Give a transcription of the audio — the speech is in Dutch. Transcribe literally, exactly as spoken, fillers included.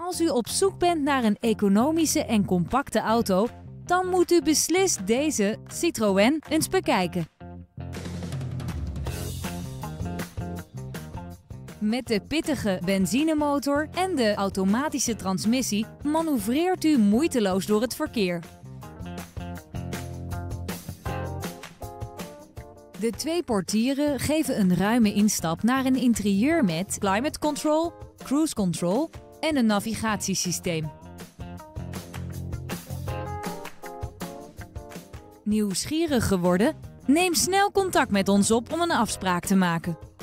Als u op zoek bent naar een economische en compacte auto, dan moet u beslist deze Citroën eens bekijken. Met de pittige benzinemotor en de automatische transmissie manoeuvreert u moeiteloos door het verkeer. De twee portieren geven een ruime instap naar een interieur met climate control, cruise control en een navigatiesysteem. Nieuwsgierig geworden? Neem snel contact met ons op om een afspraak te maken.